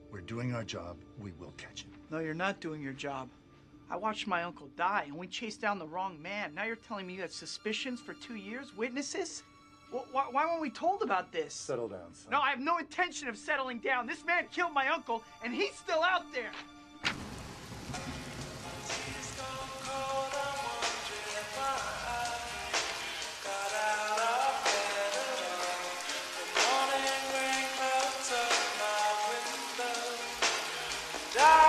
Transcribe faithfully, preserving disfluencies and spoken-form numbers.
We're doing our job. We will catch him. No, you're not doing your job. I watched my uncle die, and we chased down the wrong man. Now you're telling me you had suspicions for two years? Witnesses? Well, why, why weren't we told about this? Settle down, son. No, I have no intention of settling down. This man killed my uncle, and he's still out there. Die!